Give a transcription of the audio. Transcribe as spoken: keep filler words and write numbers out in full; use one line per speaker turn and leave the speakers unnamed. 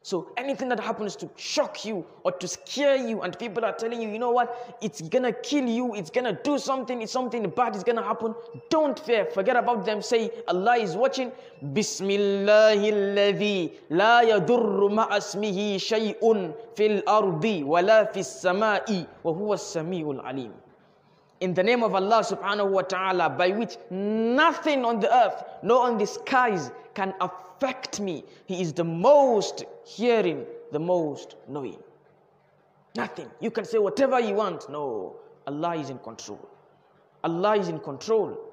So anything that happens to shock you or to scare you, and people are telling you, you know what, it's gonna kill you, it's gonna do something, it's something bad is gonna happen, don't fear, forget about them. Say, Allah is watching. Bismillahilladhi la yadurru ma'asmihi shay'un fil ardi wala fis sama'i wa huwa as-sami'ul alim. In the name of Allah subhanahu wa ta'ala, by which nothing on the earth nor on the skies can affect me. He is the most hearing, the most knowing. Nothing. You can say whatever you want. No, Allah is in control. Allah is in control.